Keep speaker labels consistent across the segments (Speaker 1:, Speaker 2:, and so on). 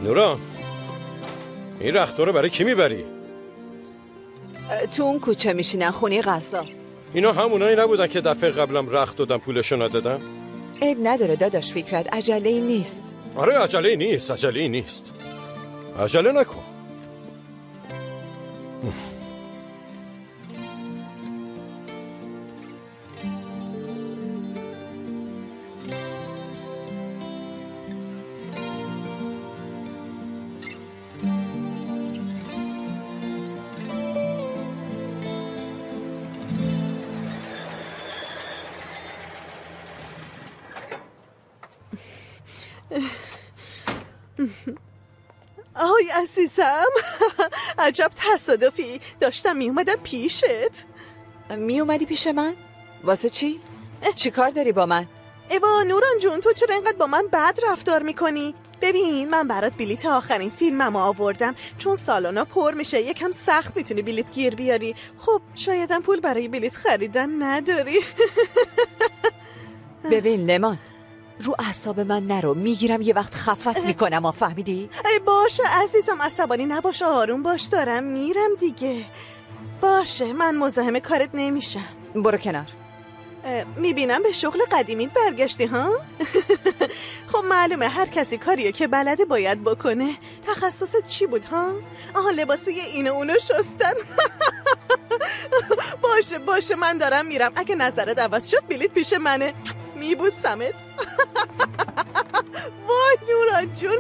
Speaker 1: نوران، این رختها رو برای کی میبری؟
Speaker 2: تو اون کوچه میشینن، خونه قصاب.
Speaker 1: اینا همونایی نبودن که دفعه قبلم رخت دادم پولشو ندادن؟
Speaker 2: عیب نداره داداش فکرت، عجله ای نیست.
Speaker 1: آره عجله نیست. عجله نکن.
Speaker 3: آی عزیزم، عجب تصادفی، داشتم میومدم پیشت.
Speaker 2: میومدی پیش من؟ واسه چی؟ چی کار داری با من؟
Speaker 3: ایوا نوران جون، تو چرا اینقدر با من بد رفتار میکنی؟ ببین من برات بلیت آخرین فیلممو آوردم، چون سالونا پر میشه یکم سخت میتونی بلیت گیر بیاری. خب شایدم پول برای بلیت خریدن نداری.
Speaker 2: ببین لمان، رو اعصاب من نرو، میگیرم یه وقت خفت میکنم. فهمیدی؟
Speaker 3: ای باشه عزیزم، عصبانی نباش، آروم باش، دارم میرم دیگه. باشه من مزاحم کارت نمیشم.
Speaker 2: برو کنار.
Speaker 3: میبینم به شغل قدیمیت برگشتی ها؟ خب معلومه هر کسی کاریو که بلده باید بکنه. تخصصت چی بود ها؟ آها لباسه اینو اونو شستن. باشه من دارم میرم، اگه نظرت عوض شد بلیت پیش منه. میبوسمت. وای نوران جون.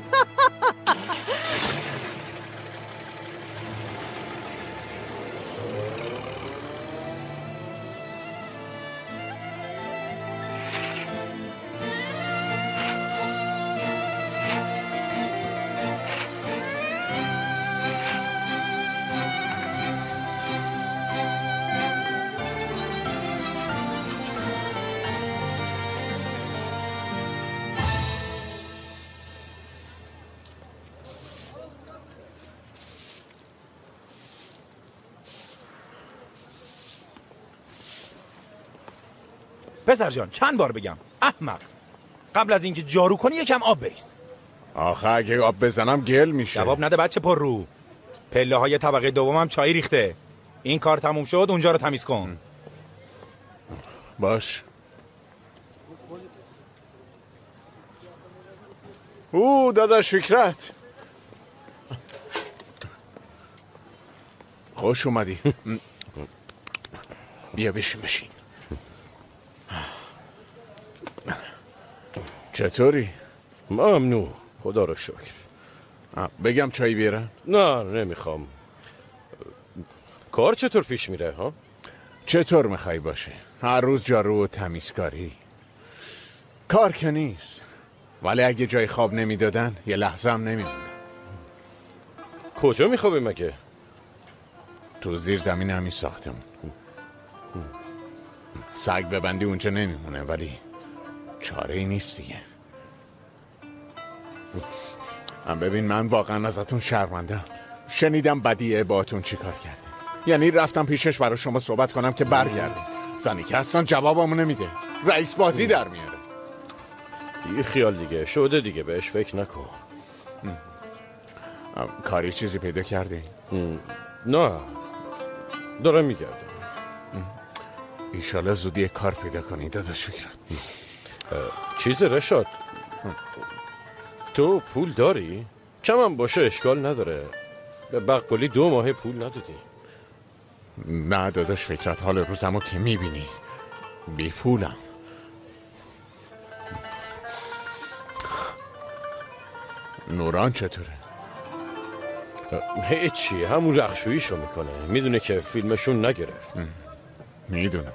Speaker 4: پسر جان چند بار بگم احمق، قبل از اینکه جارو کنی یکم آب بریز.
Speaker 5: آخه اگه آب بزنم گل میشه.
Speaker 4: جواب نده بچه پر رو. پله های طبقه دومم چای ریخته. این کار تموم شد اونجا رو تمیز کن.
Speaker 5: باش. او داداش فکرت، خوش اومدی. بیا بشین. چطوری؟
Speaker 1: ممنون، خدا رو شکر.
Speaker 5: بگم چای بیارم؟
Speaker 1: نه نمیخوام. کار چطور پیش میره ها؟
Speaker 5: چطور میخوای باشه؟ هر روز جارو و تمیزکاری. کار که نیست، ولی اگه جای خواب نمیدادن یه لحظه هم نمیموندم.
Speaker 1: کجا میخوابی مگه؟
Speaker 5: تو زیر زمین همین ساختمون. سگ ببندی اونجا نمیمونه، ولی چاره ای نیست دیگه. ببین من واقعا ازتون شرمندم. شنیدم بدیه باهاتون چیکار کرده. یعنی رفتم پیشش برای شما صحبت کنم که برگردی. زنی که اصلا جوابمو نمیده، رئیس بازی در میاره.
Speaker 1: دیگه خیال دیگه شده دیگه، بهش فکر نکن.
Speaker 5: کاری چیزی پیدا کردی؟
Speaker 1: نه دارم میگردم.
Speaker 5: ایشالا زودی کار پیدا کنی داداش فکرت.
Speaker 1: چیز رشاد، تو پول داری؟ کم هم باشه اشکال نداره. به بقبولی 2 ماه پول ندادی.
Speaker 5: نه داداش فکرت، حال روزمو که میبینی بی پولم. نوران چطوره؟
Speaker 1: هیچی، همون رخشوییشو میکنه. میدونه که فیلمشون نگرفت.
Speaker 5: میدونم.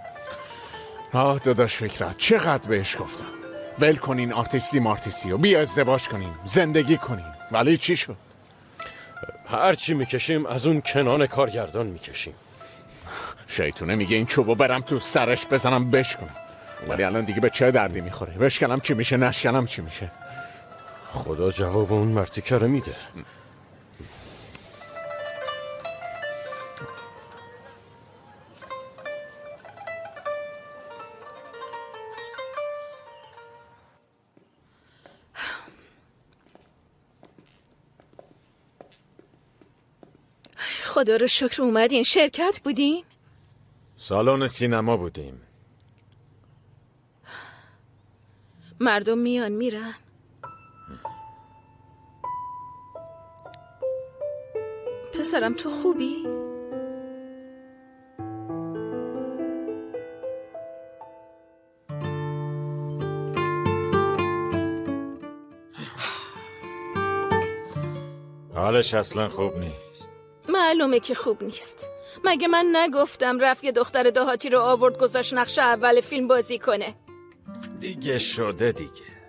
Speaker 5: داداش فکرت چقدر بهش گفتم ول کنین آرتیستی و بیا ازدواج کنین زندگی کنین، ولی چی شد؟
Speaker 1: هرچی میکشیم از اون کنان کارگردان میکشیم.
Speaker 5: شیطونه میگه این چوبو برم تو سرش بزنم بشکنم، ولی الان دیگه به چه دردی میخوره؟ بشکنم چی میشه، نشکنم چی میشه؟
Speaker 1: خدا جواب اون مرتیکه رو میده.
Speaker 6: خدا رو شکر اومدین. شرکت بودین؟
Speaker 1: سالن سینما بودیم.
Speaker 6: مردم میان میرن. پسرم تو خوبی؟
Speaker 1: حالش اصلا خوب نیست.
Speaker 6: معلومه که خوب نیست. مگه من نگفتم رفت یه دختر دهاتی رو آورد گذاشت نقش اول فیلم بازی کنه؟
Speaker 1: دیگه شده دیگه.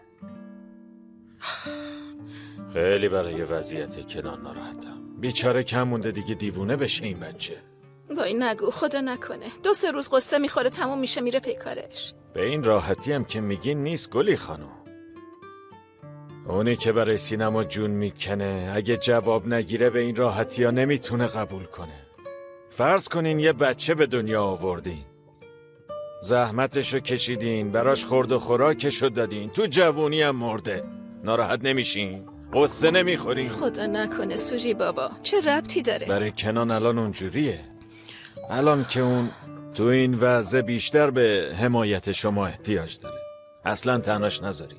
Speaker 1: خیلی برای وضعیت کنان ناراحتم. بیچاره کم مونده دیگه دیوونه بشه این بچه.
Speaker 6: وای نگو، خدا نکنه 2-3 روز قصه میخوره تموم میشه میره پی کارش.
Speaker 1: به این راحتی هم که میگین نیست گلی خانم. اونی که برای سینما جون میکنه اگه جواب نگیره به این راحتی ها نمیتونه قبول کنه. فرض کنین یه بچه به دنیا آوردین، زحمتشو کشیدین، براش خورد و خوراکشو دادین، تو جوونی هم مرده. ناراحت نمیشین؟ قصه نمیخورین؟
Speaker 6: خدا نکنه سوری بابا، چه ربطی داره؟
Speaker 1: برای کنان الان اونجوریه. الان که اون تو این وضع بیشتر به حمایت شما احتیاج داره. اصلا تنهاش نذاری.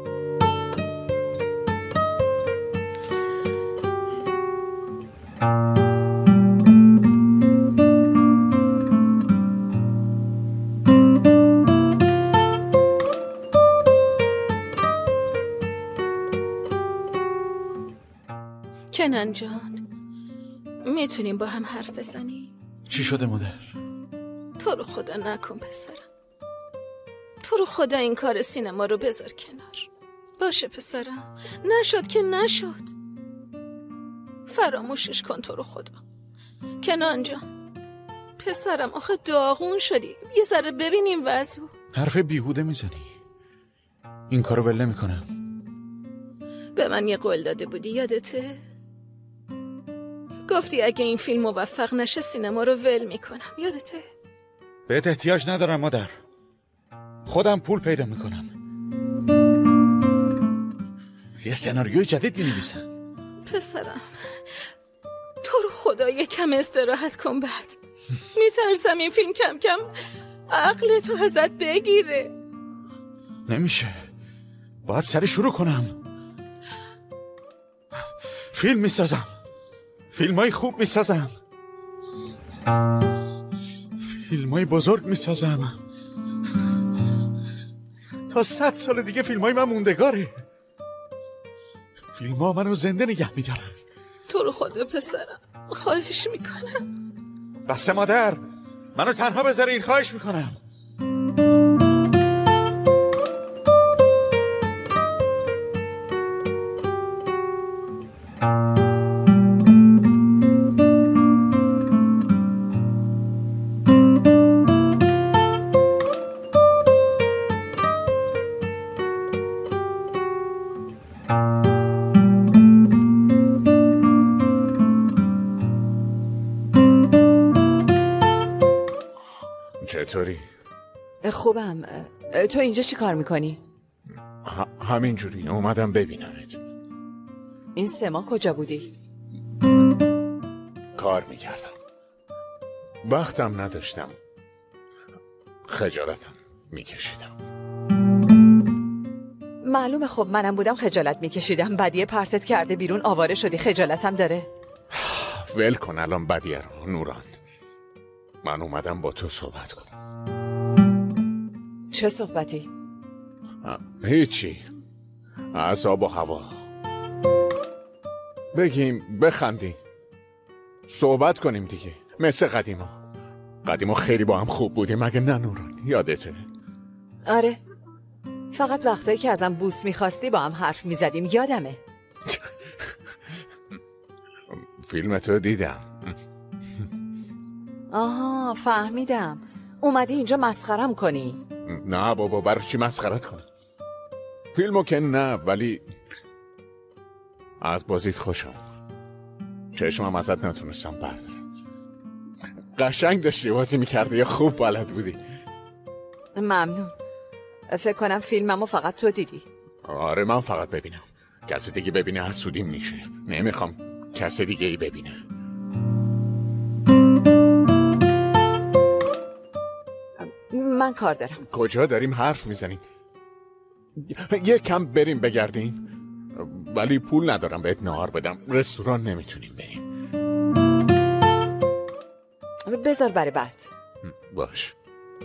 Speaker 6: کنان جان، میتونیم با هم حرف بزنیم؟
Speaker 7: چی شده مادر؟
Speaker 6: تو رو خدا نکن پسرم. تو رو خدا این کار سینما رو بذار کنار. باشه پسرم، نشد که نشد. فراموشش کن تو رو خدا. کنان جان پسرم، آخه داغون شدی، یه ذره ببینیم وضعو.
Speaker 7: حرف بیهوده میزنی. این کارو ول نمی‌کنم.
Speaker 6: به من یه قول داده بودی، یادته؟ گفتی اگه این فیلم موفق نشه سینما رو ول میکنم، یادته؟
Speaker 7: بهت احتیاج ندارم مادر، خودم پول پیدا میکنم. یه سناریوی جدید مینویسم.
Speaker 6: پسرم تو رو خدا یکم استراحت کن. بعد میترسم این فیلم کم کم عقل تو ازت بگیره.
Speaker 7: نمیشه، باید سری شروع کنم. فیلم میسازم، فیلمای خوب میسازم، فیلمای بزرگ میسازم. تا 100 سال دیگه فیلمای من موندگاره. فیلم‌ها منو زنده نگه میدارن.
Speaker 6: تو رو خدا پسرم، خواهش میکنم.
Speaker 7: بس مادر، منو تنها بذارین، خواهش میکنم.
Speaker 5: چطوری؟
Speaker 2: خوبم. تو اینجا چی کار میکنی؟
Speaker 5: همینجوری اومدم ببینمت.
Speaker 2: این 3 ماه کجا بودی؟
Speaker 5: کار میکردم، وقتم نداشتم، خجالتم میکشیدم.
Speaker 2: معلومه، خب منم بودم خجالت میکشیدم. بدیه پرتت کرده بیرون، آواره شدی، خجالتم داره.
Speaker 5: ول کن الان بدیه رو نوران. من اومدم با تو صحبت کنم.
Speaker 2: چه صحبتی؟
Speaker 5: هیچی، از آب و هوا. بگیم، بخندیم، صحبت کنیم دیگه، مثل قدیما خیلی با هم خوب بودیم، مگه نه نوران؟ یادته؟
Speaker 2: آره، فقط وقتایی که ازم بوس میخواستی با هم حرف میزدیم، یادمه.
Speaker 5: فیلمت رو دیدم.
Speaker 2: آها، فهمیدم. اومدی اینجا مسخرم کنی؟
Speaker 5: نه بابا، برای چی مسخرت کنم؟ فیلمو که نه، ولی از بازیت خوشم. چشمم ازت نتونستم بردارم. قشنگ داشتی بازی میکردی یا خوب بلد بودی؟
Speaker 2: ممنون. فکر کنم فیلممو فقط تو دیدی.
Speaker 5: آره، من فقط ببینم. کسی دیگه ببینه حسودیم میشه. نمیخوام کسی دیگه ای ببینه.
Speaker 2: من کار دارم.
Speaker 5: کجا داریم حرف میزنیم؟ یه کم بریم بگردیم، ولی پول ندارم بهت نهار بدم. رستوران نمیتونیم بریم.
Speaker 2: بذار برای بعد.
Speaker 5: باش.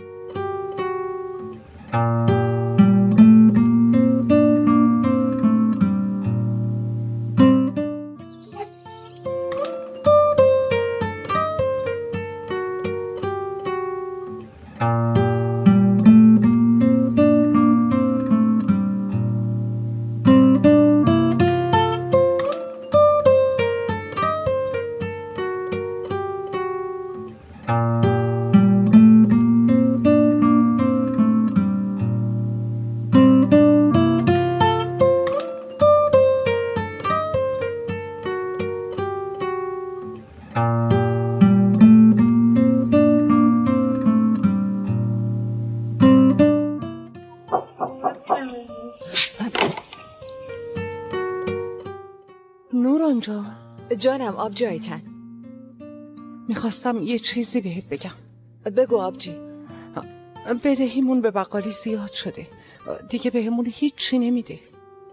Speaker 8: نوران جان.
Speaker 2: جانم آبجی آیتن.
Speaker 8: میخواستم یه چیزی بهت بگم.
Speaker 2: بگو آبجی.
Speaker 8: بدهیمون به بقالی زیاد شده، دیگه بهمون هیچی نمیده.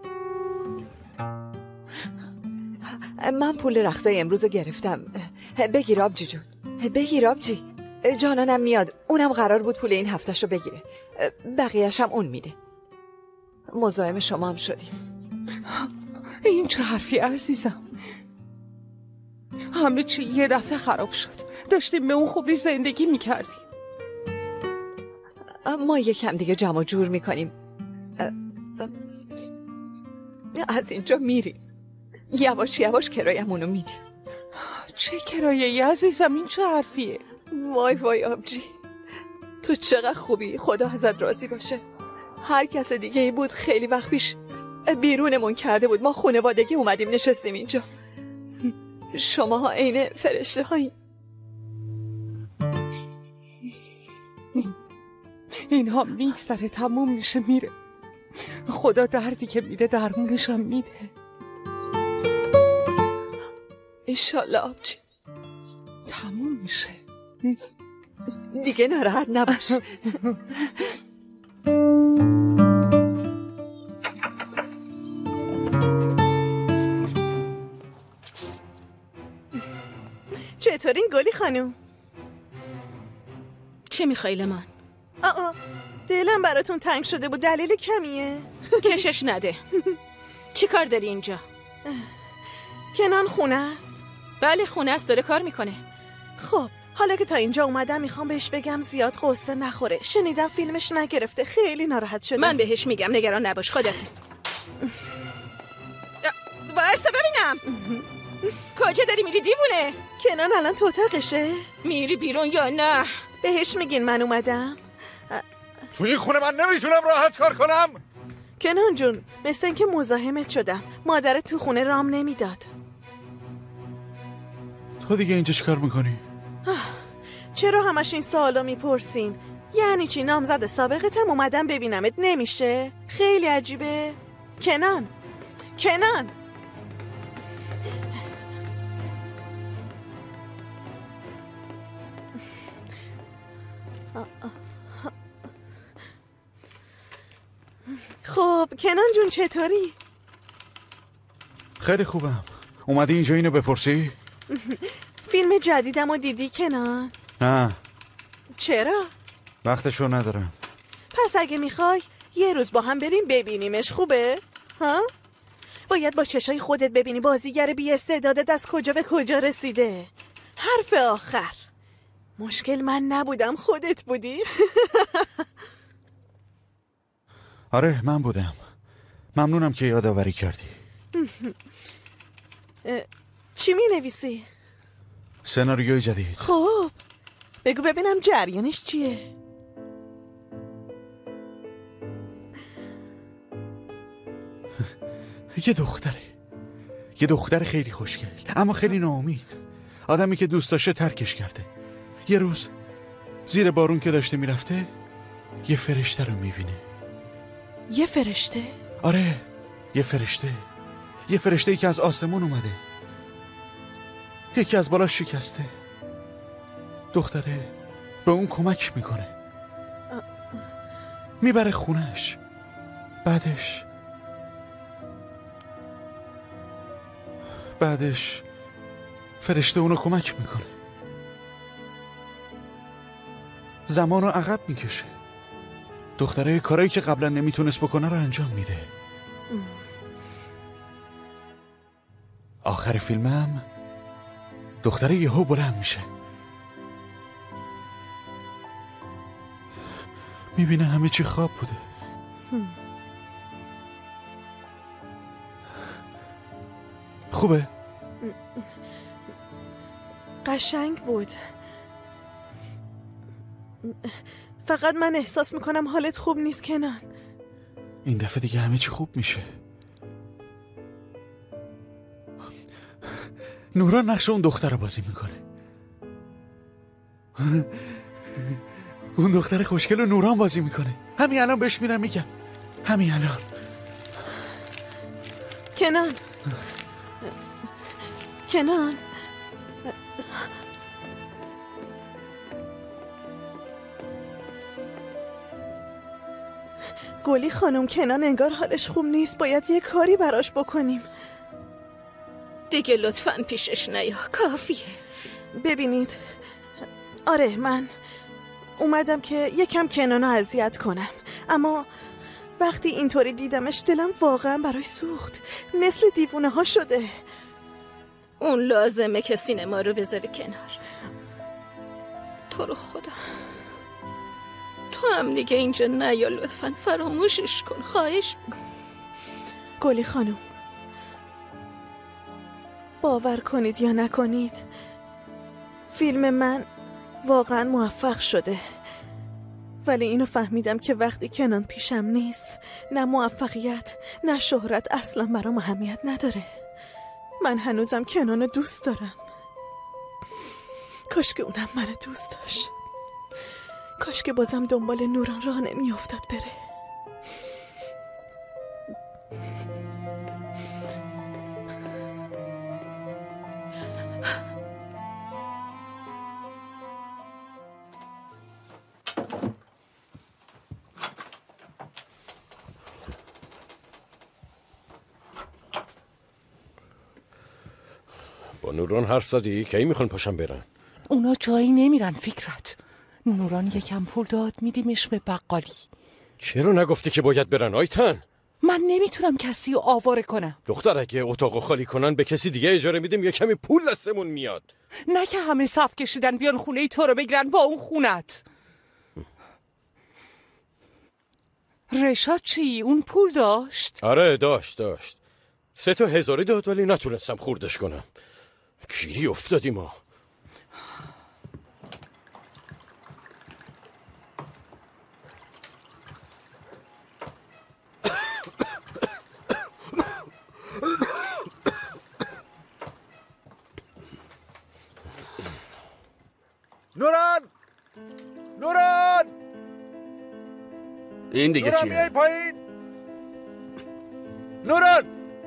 Speaker 2: من پول رختای امروز گرفتم. بگیر آبجی جون، بگیر آبجی. جانانم میاد، اونم قرار بود پول این هفتهشو بگیره، بقیه‌اش هم اون میده. مزاحم شما هم شدیم.
Speaker 8: این چه حرفی عزیزم؟ همه چی یه دفعه خراب شد. داشتیم به اون خوبی زندگی میکردیم.
Speaker 2: ما یکم دیگه جمع جور میکنیم، از اینجا میریم. یواش یواش کرایمونو میدیم.
Speaker 8: چه کرایه‌ای عزیزم؟ این چه حرفیه؟
Speaker 2: وای وای آبجی، تو چقدر خوبی، خدا ازت راضی باشه. هر کس دیگه ای بود خیلی وقت پیش بیرونمون کرده بود. ما خانوادگی اومدیم نشستیم اینجا. شما عین فرشته هایی.
Speaker 8: اینها میگذره، تموم میشه میره. خدا دردی که میده درمونش هم میده.
Speaker 2: انشالله آبجی.
Speaker 8: تموم میشه.
Speaker 2: دیگه ناراحت نباش.
Speaker 3: چطورین گلی خانوم؟
Speaker 6: چی میخوای لمان؟
Speaker 3: دلم براتون تنگ شده بود. دلیل کمیه؟
Speaker 6: کشش نده. چی کار داری اینجا؟
Speaker 3: کنان خونه است؟
Speaker 6: بله خونه است، داره کار میکنه.
Speaker 3: خب حالا که تا اینجا اومدم میخوام بهش بگم زیاد قصه نخوره. شنیدم فیلمش نگرفته، خیلی ناراحت شدم.
Speaker 6: من بهش میگم، نگران نباش. خداحافظ. وایسا ببینم. کجا داری میری دیوونه؟
Speaker 3: کنان الان تو اتاقشه؟
Speaker 6: میری بیرون یا نه؟
Speaker 3: بهش میگین من اومدم؟
Speaker 7: توی این خونه من نمیتونم راحت کار کنم.
Speaker 3: کنان جون، مثل اینکه مزاحمت شدم. مادرت تو خونه رام نمیداد.
Speaker 7: تو دیگه اینجا چیکار میکنی؟
Speaker 3: چرا همش این سوالو میپرسین؟ یعنی چی؟ نامزد سابقتم اومدم ببینمت نمیشه؟ خیلی عجیبه. کنان خب کنان جون چطوری؟
Speaker 7: خیلی خوبم. اومدی اینجا اینو بپرسی؟
Speaker 3: فیلم جدیدمو دیدی کنان؟
Speaker 7: نه.
Speaker 3: چرا؟
Speaker 7: وقتشو ندارم.
Speaker 3: پس اگه میخوای یه روز با هم بریم ببینیمش، خوبه؟ ها؟ باید با چشای خودت ببینی بازیگر بی استعدادت از کجا به کجا رسیده. حرف آخر. مشکل من نبودم، خودت بودی.
Speaker 7: آره من بودم. ممنونم که یادآوری کردی.
Speaker 3: چی می نویسی؟
Speaker 7: سناریوی جدید.
Speaker 3: خب بگو ببینم جریانش چیه؟
Speaker 7: یه دختر خیلی خوشگل اما خیلی ناامید. آدمی که دوست داشته ترکش کرده. یه روز زیر بارون که داشته میرفته یه فرشته رو میبینه.
Speaker 3: یه فرشته؟
Speaker 7: آره یه فرشته‌ای که از آسمون اومده. یکی از بالا شکسته. دختره به اون کمک میکنه. میبره خونش. بعدش فرشته اونو کمک میکنه، زمانو عقب میکشه، دختره کارایی که قبلا نمیتونست بکنه رو انجام میده. آخر فیلمم دختره یهو بلند میشه، میبینه همه چی خواب بوده. خوبه؟
Speaker 3: قشنگ بود. فقط من احساس میکنم حالت خوب نیست کنان.
Speaker 7: این دفعه دیگه همه چی خوب میشه. نوران نقش اون دختر رو بازی میکنه. اون دختر خوشگل رو نوران بازی میکنه. همین الان بهش میرم میگم. همین الان.
Speaker 3: کنان گلی خانم، کنان انگار حالش خوب نیست، باید یه کاری براش بکنیم.
Speaker 6: دیگه لطفاً پیشش نیا، کافیه.
Speaker 3: ببینید، آره من اومدم که یکم کنانو اذیت کنم، اما وقتی اینطوری دیدمش دلم واقعا براش سوخت، مثل دیوونه ها شده.
Speaker 6: اون لازمه که سینما رو بذاری کنار. تو رو خدا تو هم دیگه اینجا نیا، لطفاً فراموشش کن، خواهش میکنم.
Speaker 3: گلی خانم، باور کنید یا نکنید فیلم من واقعا موفق شده، ولی اینو فهمیدم که وقتی کنان پیشم نیست نه موفقیت نه شهرت اصلا برام اهمیت نداره. من هنوزم کنانو دوست دارم. کاش که اونم منو دوست داشت، کاش که بازم دنبال نوران راه نمی افتاد بره.
Speaker 9: با نوران حرف زدی؟ کی میخوان پاشم برن؟
Speaker 8: اونا جایی نمیرن فکرت. نوران یکم پول داد میدیمش به بقالی.
Speaker 9: چرا نگفتی که باید برن آیتن؟
Speaker 8: من نمیتونم کسی رو آواره کنم.
Speaker 9: دختر اگه اتاقو خالی کنن به کسی دیگه اجاره میدیم یه کمی پول دستمون میاد.
Speaker 8: نه که همه صف کشیدن بیان خونه تو رو بگیرن با اون خونت. رشاد چی؟ اون پول داشت؟
Speaker 9: آره داشت 3,000 داد ولی نتونستم خوردش کنم. گیری افتادیم ما.
Speaker 5: نوران
Speaker 10: این دیگه
Speaker 5: نوران
Speaker 10: چیه؟
Speaker 5: بیای پایین. نوران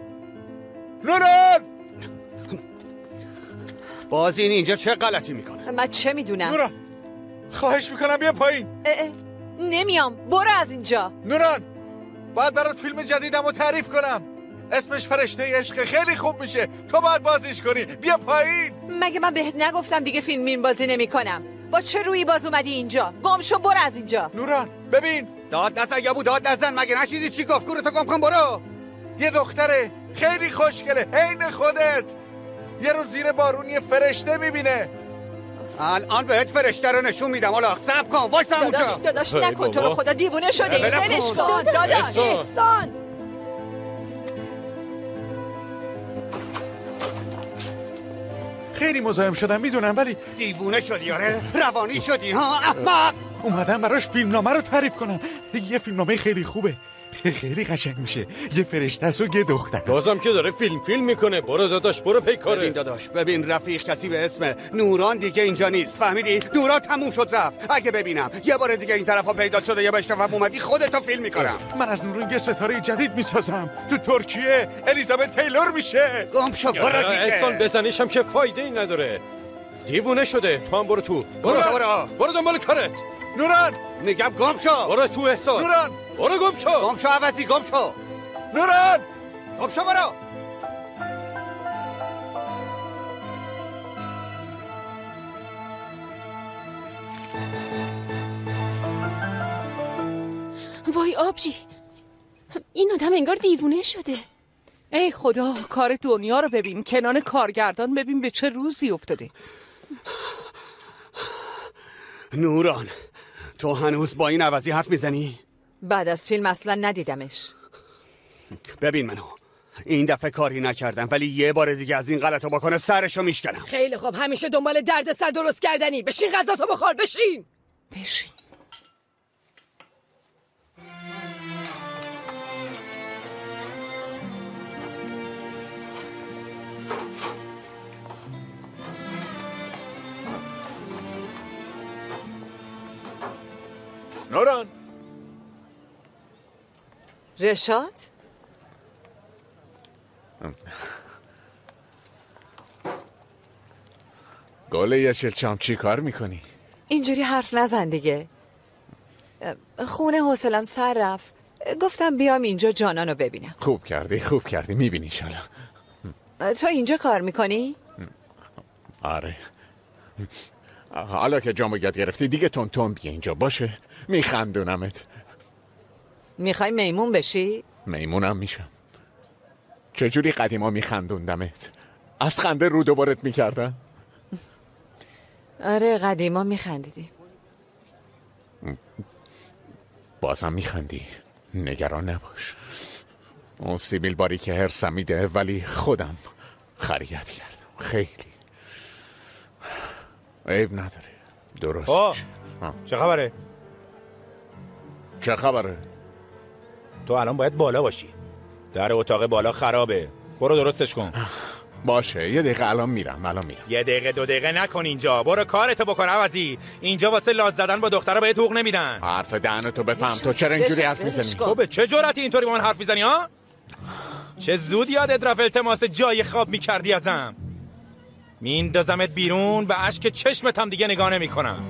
Speaker 10: باز این اینجا چه غلطی میکنه؟
Speaker 2: من چه میدونم؟
Speaker 5: نوران خواهش میکنم بیا پایین.
Speaker 2: نمیام، برو از اینجا.
Speaker 5: نوران باید برات فیلم جدیدم رو تعریف کنم، اسمش فرشته عشق، خیلی خوب میشه، تو باید بازیش کنی. بیا پایین.
Speaker 2: مگه من بهت نگفتم دیگه فیلم بازی نمی کنم؟ با چه رویی باز اومدی اینجا؟ گم شو، برو از اینجا.
Speaker 5: نوران ببین،
Speaker 10: داد نزن یابو، داد نزن. مگه نشیدی چی گفت؟ گورتو گم کن برو.
Speaker 5: یه دختره خیلی خوشگله عین خودت، یه روز زیر بارون یه فرشته میبینه.
Speaker 10: الان بهت فرشته رو نشون میدم. حالا صبر کن، وایسا اونجا.
Speaker 2: داداش نکن، تو رو خدا دیوونه شدی. ولش کن داداش.
Speaker 6: احسان
Speaker 7: خیلی مزاحم شدم میدونم، ولی
Speaker 10: دیوونه شدی؟ آره روانی شدی ها احمق.
Speaker 7: اومدم براش فیلمنامه رو تعریف کنم. یه فیلمنامه خیلی خوبه، خیلی قشنگ میشه. یه فرشته است و یه دختر.
Speaker 9: بازم که داره فیلم میکنه. برو داداش، برو پی کاره.
Speaker 10: ببین داداش، ببین رفیق کسی به اسم نوران دیگه اینجا نیست، فهمیدی؟ نوران تموم شد رفت. اگه ببینم یه بار دیگه این طرفا پیدا شده یا بشنوم اومدی خودتو فیلم میکنم.
Speaker 7: من از نوران یه ستاره جدید میسازم تو ترکیه. الیزابت تیلور میشه.
Speaker 10: گم شو برو دیگه.
Speaker 9: احسان بزنیشم که فایده ای نداره. دیوونه شده. تو هم برو تو. برو دنبال کارت.
Speaker 7: نوران
Speaker 10: میگم گم شو.
Speaker 9: برو تو احسان.
Speaker 7: نوران
Speaker 9: برو گم شو.
Speaker 10: گم شو عوضی، گم شو.
Speaker 7: نوران
Speaker 10: گم شو برو.
Speaker 6: وای آبجی، این آدم انگار دیوونه شده.
Speaker 8: ای خدا، کار دنیا رو ببین، کنان کارگردان ببین به چه روزی افتاده.
Speaker 10: نوران، تو هنوز با این عوضی حرف میزنی؟
Speaker 2: بعد از فیلم اصلا ندیدمش.
Speaker 10: ببین منو، این دفعه کاری نکردم، ولی یه بار دیگه از این غلطو بکنه سرشو میشکنم.
Speaker 11: خیلی خوب، همیشه دنبال درد سر درست کردنی. بشین غذاتو بخور، بشین.
Speaker 8: بشین.
Speaker 7: نوران
Speaker 2: رشاد؟
Speaker 5: گله یشلچام چی کار میکنی؟
Speaker 2: اینجوری حرف نزن دیگه. خونه حوصلم سر رفت، گفتم بیام اینجا جانانو ببینم.
Speaker 5: خوب کردی میبینی شالا.
Speaker 2: تو اینجا کار میکنی؟
Speaker 5: آره. حالا که جامو یاد گرفتی دیگه تون بیا اینجا باشه، میخندونمت.
Speaker 2: میخوای میمون بشی؟
Speaker 5: میمونم میشم. چجوری قدیما میخندوندمت؟ از خنده رو دوبارت میکردم؟
Speaker 2: آره قدیما میخندیدی.
Speaker 5: بازم میخندی، نگران نباش. اون سیبیل باری که هرسم میده، ولی خودم خریت کردم. خیلی عیب نداره. درست.
Speaker 4: چه خبره؟
Speaker 5: چه خبره؟
Speaker 4: تو الان باید بالا باشی. در اتاق بالا خرابه، برو درستش کن.
Speaker 5: باشه، یه دقیقه الان میرم.
Speaker 4: یه دقیقه 2 دقیقه نکن اینجا. برو کارتو بکن عوضی. اینجا واسه لاز زدن با دخترا بهت حقوق نمیدن.
Speaker 5: حرف دهنتو بفهم. تو چرا اینجوری حرف میزنی؟
Speaker 4: تو به چه جرأتی اینطوری با من حرف میزنی ها؟ چه زود یادت رفت التماس جای خواب میکردی ازم. میندازمت بیرون، به اشک چشمت هم دیگه نگاه نمیکنم.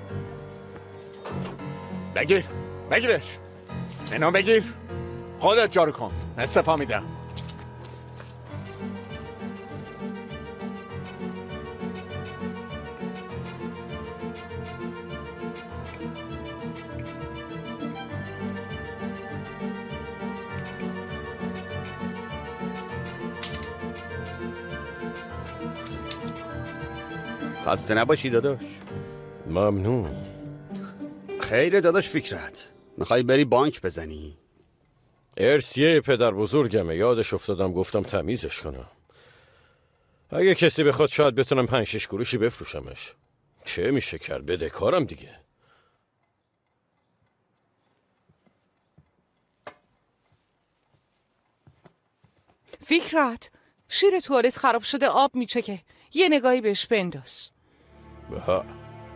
Speaker 5: بگیرش. اینو بگیر. خودت جارو کن. استفا میدم.
Speaker 10: خسته نباشی داداش.
Speaker 9: ممنون.
Speaker 10: خیره داداش فکرت. میخوای بری بانک بزنی؟
Speaker 9: ارسیه پدر بزرگمه، یادش افتادم گفتم تمیزش کنم. اگه کسی بخواد شاید بتونم 5-6 قروشی بفروشمش. چه میشه کرد، بده کارم دیگه.
Speaker 8: فکرت، شیر توالت خراب شده، آب میچکه، یه نگاهی بهش بنداز.
Speaker 9: بها.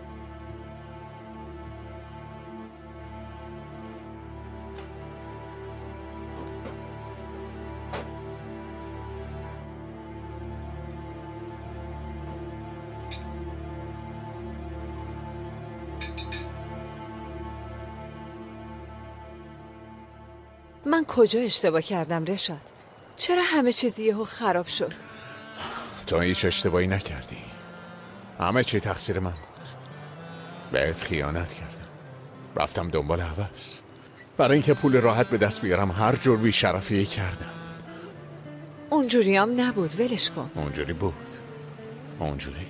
Speaker 2: من کجا اشتباه کردم رشاد؟ چرا همه چیزی یهو خراب شد؟
Speaker 5: تو هیچ اشتباهی نکردی. همه چی تقصیر من بود. بهت خیانت کردم. رفتم دنبال هوس. برای اینکه پول راحت به دست بیارم هر جور بی‌شرفی کردم.
Speaker 2: اونجوری هم نبود، ولش کن.
Speaker 5: اونجوری بود. اونجوری.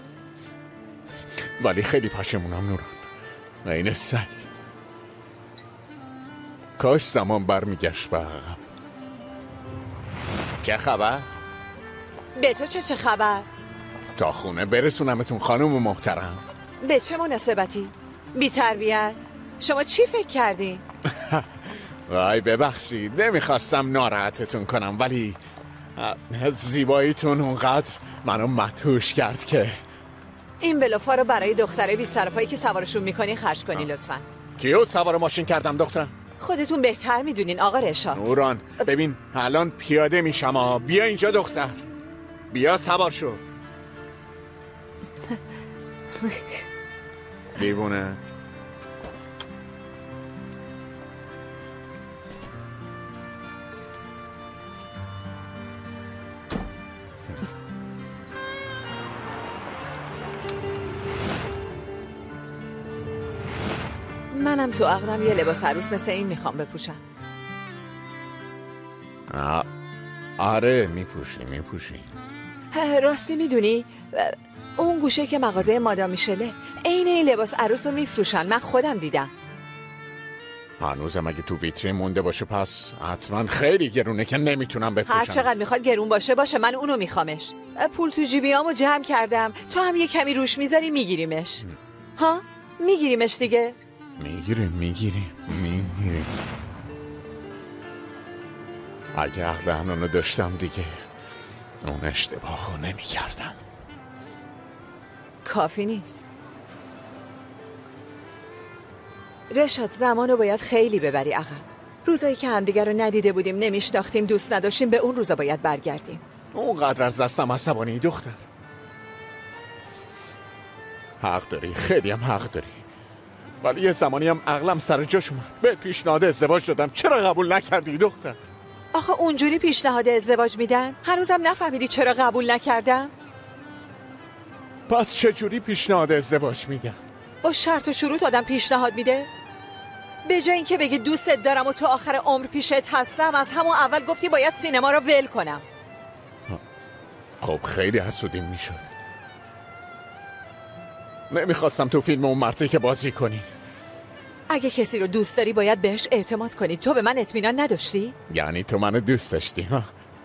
Speaker 5: ولی خیلی پشیمونم نوران. عین سگ. کاش زمان برمیگشت به عقب. چه خبر؟
Speaker 2: به تو چه خبر؟
Speaker 5: تا خونه برسونمتون خانم محترم.
Speaker 2: به چه مناسبتی؟ بی تربیت؟ شما چی فکر کردی؟
Speaker 5: وای ببخشید، نمیخواستم ناراحتتون کنم، ولی زیباییتون اونقدر منو مدهوش کرد که
Speaker 2: این بلوفا رو برای دختره بی سرپایی که سوارشون میکنی خرج کنی لطفا.
Speaker 5: کیو سوار ماشین کردم دختر؟
Speaker 2: خودتون بهتر میدونین آقا رشاد.
Speaker 5: نوران ببین الان پیاده میشم. بیا اینجا دختر، بیا سوار شو. دیوونه
Speaker 2: منم تو عقلم یه لباس عروس مثل این میخوام بپوشم.
Speaker 5: آره میپوشی.
Speaker 2: راستی میدونی اون گوشه که مغازه مادام میشله عین این لباس عروس رو میفروشن، من خودم دیدم.
Speaker 5: هنوزم اگه تو ویترین مونده باشه پس حتما خیلی گرونه که نمیتونم بفروشم.
Speaker 2: هر چقدر میخواد گرون باشه من اونو میخوامش. پول تو جیبیامو جمع کردم، تو هم یه کمی روش میذاری میگیریمش. ها میگیریمش دیگه.
Speaker 5: میگیریم. اگه عقل هنونو داشتم دیگه اون اشتباهو نمی کردم.
Speaker 2: کافی نیست رشاد، زمانو باید خیلی ببری عقب. روزایی که همدیگر رو ندیده بودیم، نمیشناختیم، دوست نداشتیم، به اون روزا باید برگردیم.
Speaker 5: اونقدر از دستم عصبانی دختر. حق داری، خیلی هم حق داری، ولی یه زمانی هم عقلم سر جاش اومد. به پیشنهاد ازدواج دادم، چرا قبول نکردی دختر؟
Speaker 2: آخه اونجوری پیشنهاد ازدواج میدن؟ هنوزم نفهمیدی چرا قبول نکردم؟
Speaker 5: پس چجوری پیشنهاد ازدواج میدن؟
Speaker 2: با شرط و شروط آدم پیشنهاد میده؟ به جای اینکه بگی دوستت دارم و تو آخر عمر پیشت هستم، از همون اول گفتی باید سینما رو ول کنم.
Speaker 5: خب خیلی حسودیم میشد. نمیخواستم تو فیلم اون مرتی که بازی کنی.
Speaker 2: اگه کسی رو دوست داری باید بهش اعتماد کنی. تو به من اطمینان نداشتی؟
Speaker 5: یعنی تو منو دوست داشتی ها؟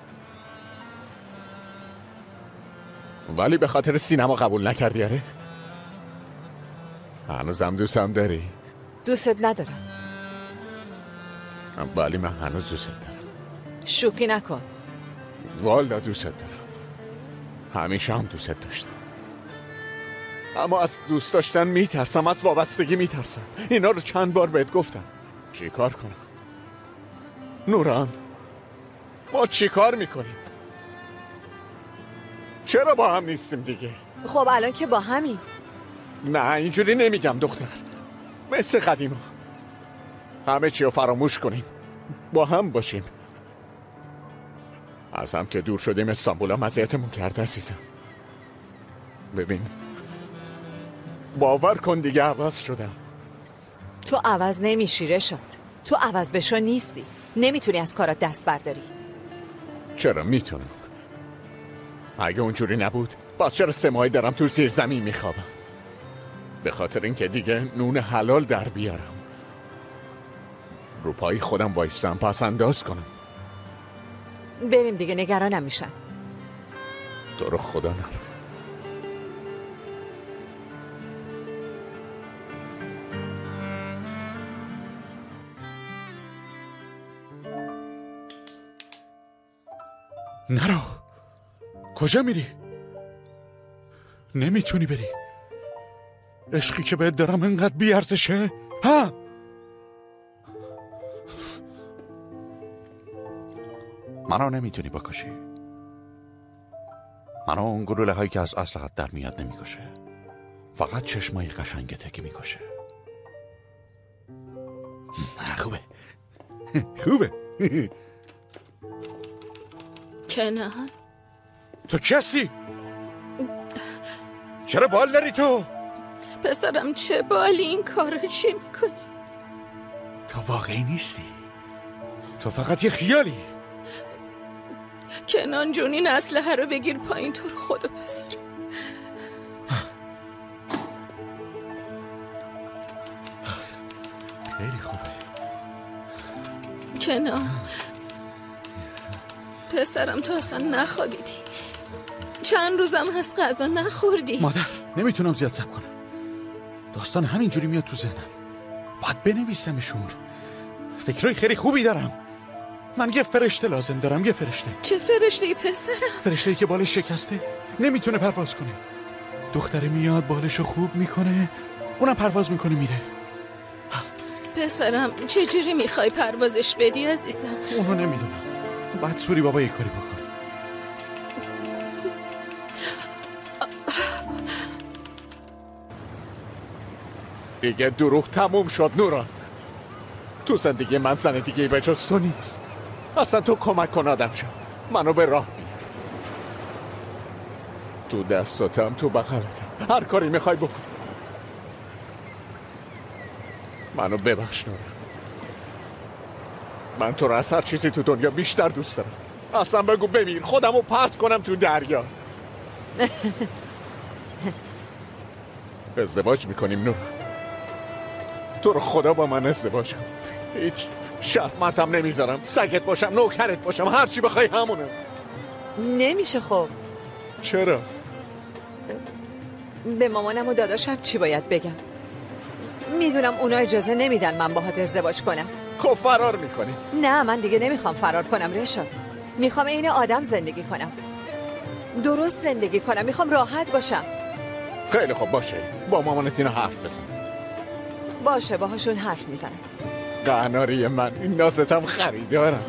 Speaker 5: ولی به خاطر سینما قبول نکردی؟ آره؟ هنوزم دوستم داری؟
Speaker 2: دوستت ندارم.
Speaker 5: ولی من هنوز دوستت دارم.
Speaker 2: شوخی نکن.
Speaker 5: والا دوستت دارم. همیشه هم دوستت داشتم. اما از دوست داشتن میترسم، از وابستگی میترسم. اینا رو چند بار بهت گفتم. چی کار کنم؟ نوران، ما چی کار میکنیم؟ چرا با هم نیستیم دیگه؟
Speaker 2: خب الان که با همین.
Speaker 5: نه اینجوری نمیگم دختر. مثل قدیما همه چی رو فراموش کنیم، با هم باشیم. از هم که دور شدیم استانبول هم اذیتمون کرده عزیزم. ببین باور کن دیگه عوض شدم.
Speaker 2: تو عوض نمیشی رشاد. تو عوض بشو نیستی. نمیتونی از کارات دست برداری.
Speaker 5: چرا میتونم؟ اگه اونجوری نبود باز چرا 3 ماهی دارم تو زیر زمین میخوابم؟ به خاطر اینکه دیگه نون حلال در بیارم، رو پای خودم وایستم، پس انداز کنم.
Speaker 2: بریم دیگه، نگرانم میشن.
Speaker 5: تو رو خدا نرو.
Speaker 7: نرو. کجا میری؟ نمیتونی بری. عشقی که بهت دارم انقدر بیارزشه؟ ها؟ منو نمیتونی بکشی. منو اون گلوله هایی که از اصلحت در میاد نمیکشه. فقط چشمای قشنگته که میکشه. خوبه. خوبه.
Speaker 6: کنان
Speaker 7: تو کسی؟ چرا بال داری تو؟
Speaker 6: پسرم چه بالی، این کارو چی میکنی؟
Speaker 7: تو واقعی نیستی. تو فقط یه خیالی.
Speaker 6: کنان جون این اسلحه رو بگیر پایین، تو رو خدا پسرم.
Speaker 7: خیلی خوبه.
Speaker 6: کنان پسرم تو اصلا نخوابیدی. چند روزم هست غذا نخوردی.
Speaker 7: مادر نمیتونم زیاد صبر کنم. داستان همینجوری میاد تو ذهنم. باید بنویسمشون. فکرای خیلی خوبی دارم. من یه فرشته لازم دارم. یه فرشته.
Speaker 6: چه فرشته‌ای پسرم؟
Speaker 7: فرشته‌ای که بالش شکسته، نمیتونه پرواز کنه. دختره میاد بالشو خوب میکنه، اونم پرواز میکنه میره.
Speaker 6: پسرم چجوری میخوای پروازش بدی عزیزم؟
Speaker 7: اونو نمیدونم. بعد سوری بابا یه کاری بکنه.
Speaker 5: دیگه دروغ تموم شد نوران. تو زندگی من زن دیگه به جز تو نیست. اصلا تو کمک کن آدم شد، منو به راه بیار. تو دستاتم، تو بغلتم، هر کاری میخوای بکن. منو ببخش نوران. من تو رو از هر چیزی تو دنیا بیشتر دوست دارم. اصلا بگو ببین خودم رو پرت کنم تو دریا. ازدواج میکنیم نوران. تو رو خدا با من ازدواج کن. هیچ شرط مرتم نمیذارم. سگت باشم، نوکرت باشم، هر چی بخوای همونه.
Speaker 2: نمیشه. خب
Speaker 5: چرا؟
Speaker 2: به مامانم و داداشم چی باید بگم؟ میدونم اونا اجازه نمیدن من باهات ازدواج کنم.
Speaker 5: خب فرار میکنی؟
Speaker 2: نه، من دیگه نمیخوام فرار کنم رشاد. میخوام عین آدم زندگی کنم، درست زندگی کنم. میخوام راحت باشم.
Speaker 5: خیلی خوب باشه، با مامانت اینو حرف بزن.
Speaker 2: باشه، باهاشون حرف میزنم.
Speaker 5: قناری من، این نازتم خریدارم.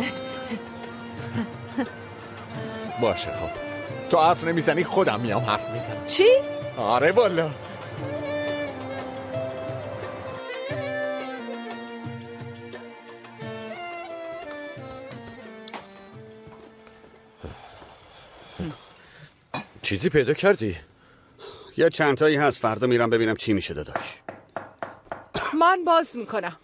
Speaker 5: باشه خب، تو حرف نمیزنی خودم میام حرف میزنم.
Speaker 2: چی؟
Speaker 5: آره والا.
Speaker 9: چیزی پیدا کردی؟
Speaker 10: یه چند تایی هست، فردا میرم ببینم چی میشه داداش.
Speaker 8: من باز میکنم.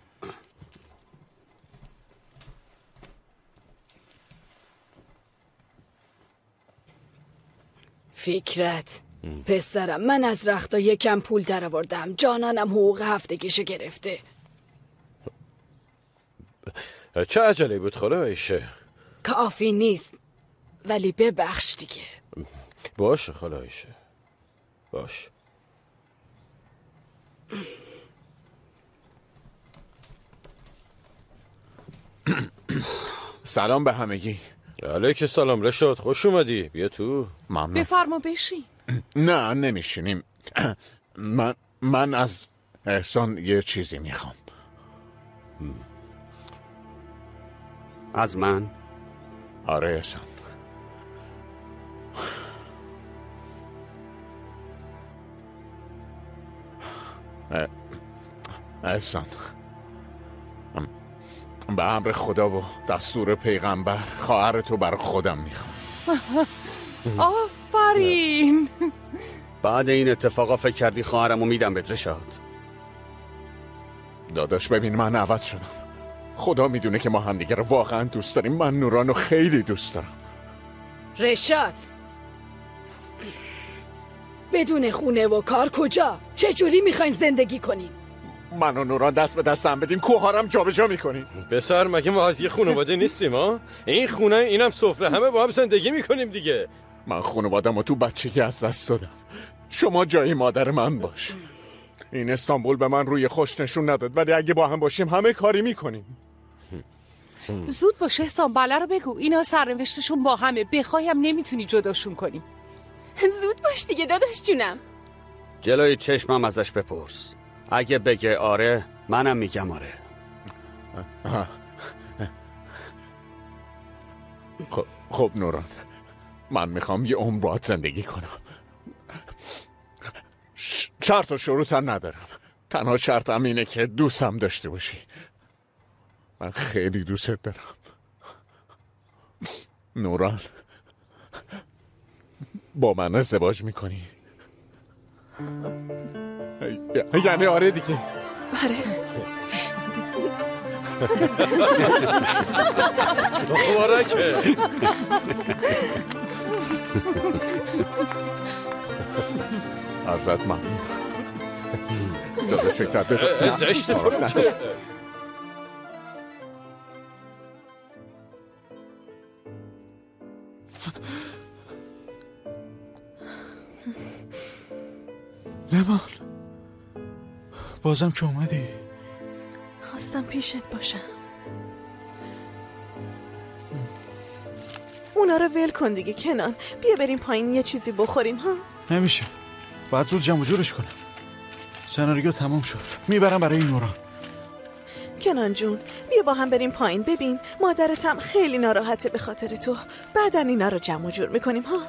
Speaker 11: فکرت پسرم، من از رختا یکم پول در آوردم. جانانم حقوق هفتگیشو گرفته.
Speaker 9: چه عجله بود خاله عایشه؟
Speaker 11: کافی نیست، ولی ببخش دیگه.
Speaker 9: باشه خاله عایشه، باش.
Speaker 5: سلام به همگی.
Speaker 9: علیک سلام رشاد، خوش اومدی. بیا تو.
Speaker 5: ممنون.
Speaker 8: بفرما بشین.
Speaker 5: نه نمیشینیم. من از احسان یه چیزی میخوام.
Speaker 10: از من؟
Speaker 5: آره احسان. احسان، به امر خدا و دستور پیغمبر خواهرتو بر خودم میخوام.
Speaker 8: آفرین.
Speaker 10: بعد این اتفاقا فکر کردی خواهرمو میدم بهت رشاد؟
Speaker 5: داداش ببین، من عوض شدم. خدا میدونه که ما همدیگه رو واقعا دوست داریم. من نورانو خیلی دوست دارم.
Speaker 11: رشاد، بدون خونه و کار کجا؟ چجوری میخواین زندگی کنین؟
Speaker 5: من و نوران دست به دست هم بدیم کوهارم جابجا میکنیم.
Speaker 9: پسر مگه ما از یه خانواده نیستیم ها؟ این خونه اینم سفره، همه با هم زندگی میکنیم دیگه.
Speaker 5: من خانوادم و تو بچگی از دست دادم. شما جای مادر من باش. این استانبول به من روی خوش نشون نداد، ولی اگه با هم باشیم همه کاری میکنیم.
Speaker 8: زود باشه احسان، بله رو بگو. اینا سرنوشتشون با همه، بخوایم نمیتونی جداشون کنی.
Speaker 6: زود باش دیگه داداش جونم.
Speaker 10: جلوی چشمم ازش بپرس. اگه بگه آره، منم میگم آره.
Speaker 5: خب نوران، من میخوام یه عمر باهات زندگی کنم. شرط و شروطم ندارم. تنها شرطم اینه که دوستم داشته باشی. من خیلی دوستت دارم نوران. با من ازدواج میکنی؟ یعنی آره دیگه؟
Speaker 2: آره.
Speaker 9: مبارکه.
Speaker 5: ازت ممنون. داداش فکرت بزن.
Speaker 9: زشت تو چه؟
Speaker 7: نمان، بازم که اومدی؟
Speaker 3: خواستم پیشت باشم. اونا رو ول کن دیگه کنان. بیا بریم پایین یه چیزی بخوریم ها.
Speaker 7: نمیشه، باید زود جمع جورش کنم. سناریو تموم شد، میبرم برای نوران.
Speaker 3: کنان جون بیا با هم بریم پایین. ببین مادرتم خیلی ناراحته به خاطر تو. بعدن اینا رو جمع جور میکنیم ها.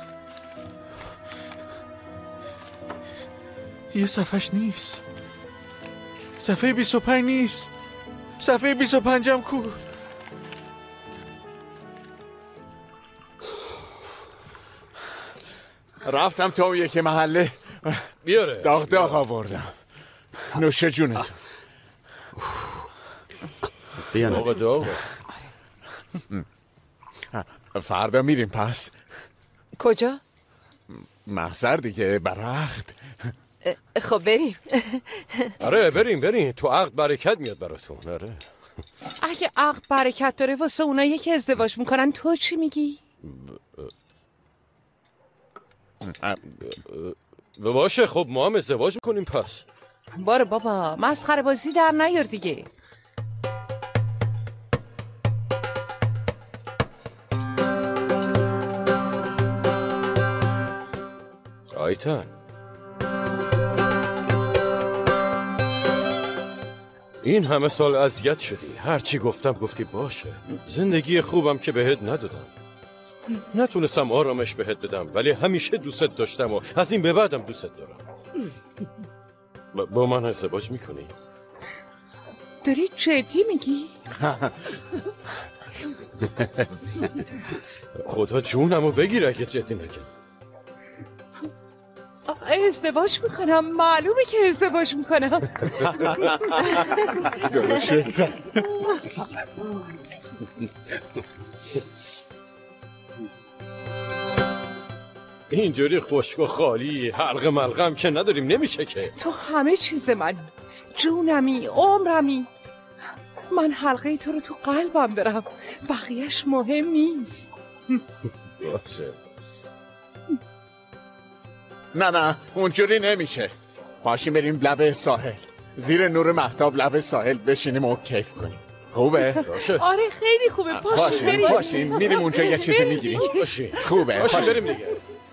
Speaker 7: یه صفحش نیست، صفحه 25 نیست، صفحه 25 هم کو.
Speaker 5: رفتم تا یک محله
Speaker 9: بیاره
Speaker 5: داغ آوردم. نوش جونتون.
Speaker 9: آقا داغ.
Speaker 5: فردا میریم پس.
Speaker 2: کجا؟
Speaker 5: محضر دیگه، برخت.
Speaker 2: خب بریم.
Speaker 9: آره بریم تو عقد برکت میاد براتون. آره
Speaker 8: اگه عقد برکت داره واسه اونایی که ازدواج میکنن تو چی میگی؟
Speaker 9: باشه خب ما هم ازدواج میکنیم پس.
Speaker 8: باره بابا مسخره بازی در نیار دیگه.
Speaker 9: آیتن این همه سال اذیت شدی، هرچی گفتم گفتی باشه. زندگی خوبم که بهت ندادم، نتونستم آرامش بهت بدم، ولی همیشه دوست داشتم و از این به بعدم دوست دارم. با من ازدواج میکنی؟
Speaker 8: داری جدی میگی؟
Speaker 9: خدا جونمو بگیر اگه جدی نگی.
Speaker 8: ازدواج میکنم، معلومه که ازدواج میکنم.
Speaker 9: اینجوری خشک و خالی حلقه ملغم که نداریم، نمیشه که.
Speaker 8: تو همه چیز من، جونمی، عمرمی. من حلقه تو رو تو قلبم برم، بقیهش مهم نیست.
Speaker 9: باشه.
Speaker 5: نه اونجوری نمیشه. پاشیم بریم لب ساحل، زیر نور مهتاب لب ساحل بشینیم و کیف کنیم. خوبه؟
Speaker 9: باشه.
Speaker 8: آره خیلی خوبه.
Speaker 5: پاشیم میریم اونجا یه چیزی میگیریم. خوبه
Speaker 9: پاشیم بریم دیگه.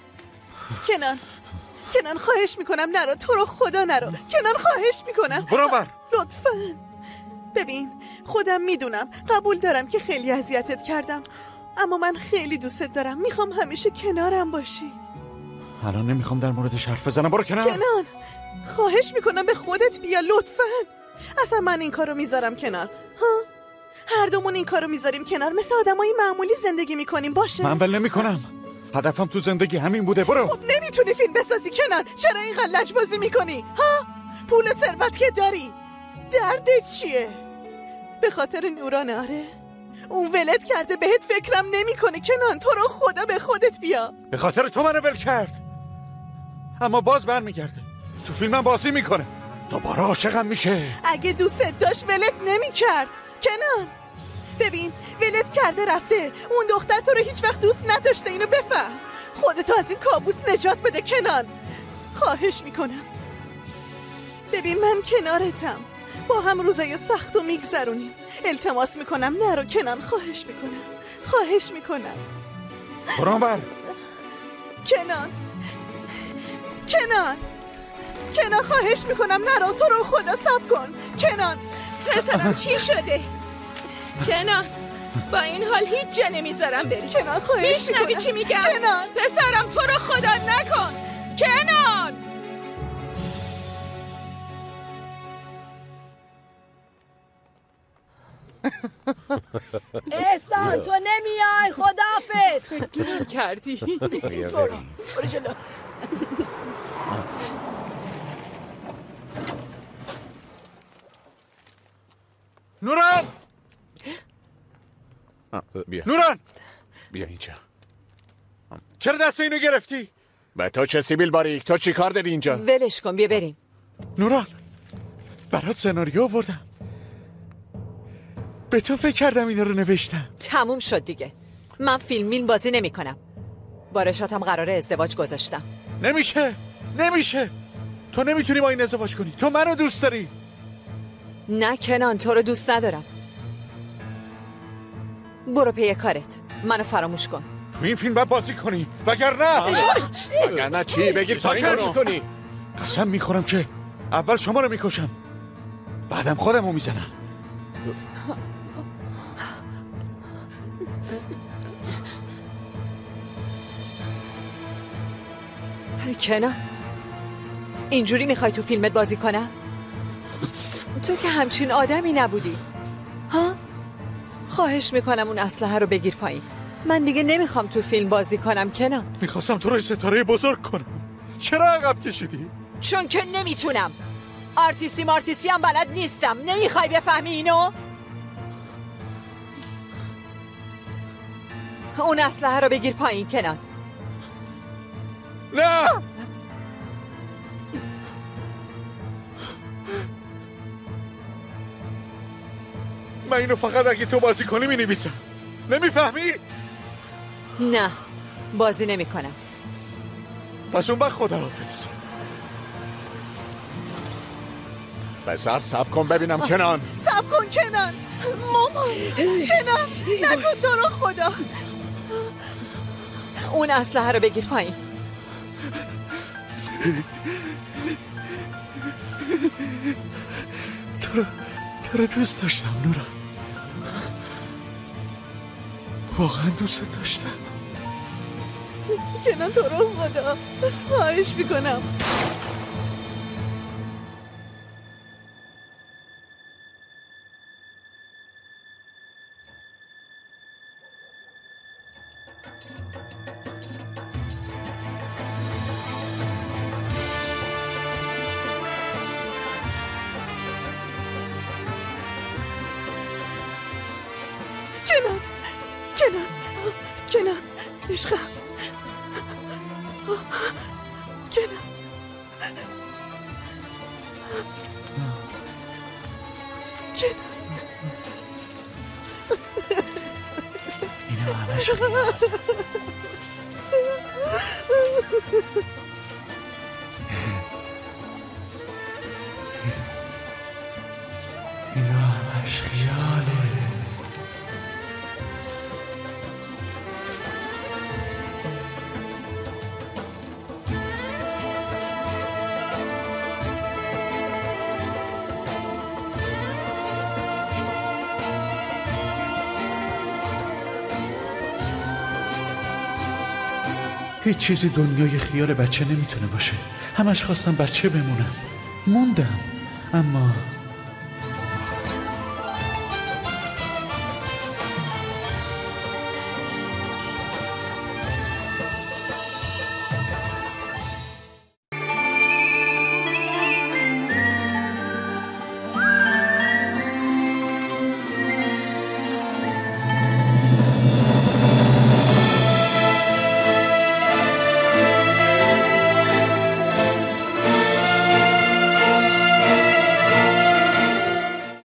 Speaker 3: کنان خواهش میکنم نرو، تو رو خدا نرو. کنان خواهش میکنم
Speaker 7: برو بر
Speaker 3: لطفاً. ببین خودم میدونم، قبول دارم که خیلی اذیتت کردم، اما من خیلی دوستت دارم. میخوام همیشه کنارم باشی.
Speaker 7: الان نمیخوام در موردش حرف بزنم، برو کنار.
Speaker 3: کنان خواهش میکنم به خودت بیا لطفاً. اصلا من این کارو میذارم کنار ها؟ هر دومون این کارو میذاریم کنار، مثل آدمای معمولی زندگی میکنیم. باشه
Speaker 7: من ول نمیکنم، هدفم تو زندگی همین بوده. برو.
Speaker 3: خب نمیتونی فیلم بسازی کنان؟ چرا اینقدر لجبازی میکنی ها؟ پول و ثروت که داری، دردت چیه؟ به خاطر نوران؟ آره اون ولت کرده، بهت فکرم نمیکنه. کنان تو رو خدا به خودت بیا.
Speaker 7: به خاطر تو منو ول کرد، اما باز برمیگرده تو فیلمم بازی میکنه، دوباره عاشقم میشه.
Speaker 3: اگه دوستت داشت ولت نمیکرد کنان. ببین ولت کرده رفته، اون دختر تو رو هیچ وقت دوست نداشته. اینو بفهم، خودتو از این کابوس نجات بده کنان. خواهش میکنم. ببین من کنارتم، با هم روزای سختو میگذرونیم. التماس میکنم نرو کنان، خواهش میکنم.
Speaker 7: برام بر
Speaker 3: کنان خواهش میکنم نرو، تو رو خدا صبر کن. کنان
Speaker 6: پسرم چی شده؟ کنان با این حال هیچ جا نمیذارم بری.
Speaker 3: کنان خواهش میکنم.
Speaker 6: میشنوی چی میگم؟
Speaker 3: کنان
Speaker 6: پسرم تو رو خدا نکن. کنان
Speaker 11: احسان تو نمیای، خداحافظ.
Speaker 8: گیر کردی.
Speaker 11: برو جلو.
Speaker 7: نوران نوران
Speaker 5: بیا اینجا.
Speaker 7: چرا دست اینو گرفتی؟
Speaker 5: به تو چه سیبیل باریک، تو چی کار داری اینجا؟
Speaker 2: ولش کن، بیا بریم.
Speaker 7: نوران برات سناریو آوردم، به تو فکر کردم اینا رو نوشتم.
Speaker 2: تموم شد دیگه، من فیلم بازی نمی کنم. با رشاتم قراره ازدواج گذاشتم.
Speaker 7: نمیشه تو نمیتونی با این ازدواج کنی، تو منو دوست داری.
Speaker 2: نه کنان، تو رو دوست ندارم. برو پی کارت، منو فراموش کن.
Speaker 7: تو این فیلم باید بازی کنی، وگرنه
Speaker 5: چی؟ بگیر پایین رو
Speaker 7: کنی. قسم میخورم که اول شما رو میکشم، بعدم خودم رو میزنم.
Speaker 2: کنان اینجوری میخوای تو فیلمت بازی کنم؟ تو که همچین آدمی نبودی ها؟ خواهش میکنم اون اسلحه رو بگیر پایین. من دیگه نمیخوام تو فیلم بازی کنم کنان.
Speaker 7: میخواستم تو رو ستاره بزرگ کنم، چرا عقب کشیدی؟
Speaker 2: چون که نمیتونم. آرتیسی هم بلد نیستم. نمیخوای بفهمی اینو؟ اون اسلحه رو بگیر پایین کنان.
Speaker 7: نه من اینو فقط اگه تو بازی کنی می نویسم. نمیفهمی؟
Speaker 2: نه بازی نمی کنم.
Speaker 7: پس اون وقت خداحافظ. بذار صبر کن ببینم کنان.
Speaker 3: صبر کن کنان. مامان کنان نکن تو رو خدا.
Speaker 2: اون اسلحه رو بگیر پایین.
Speaker 7: تو رو دوست داشتم نوران. واقعا دوست داشتم.
Speaker 3: کنان تو رو خدا خواهش میکنم. کنان عشقم. کنان
Speaker 7: اینو همش خیال. اینو همش خیاله. هیچ چیزی دنیای خیال بچه نمیتونه باشه. همش خواستم بچه بمونم. موندم. اما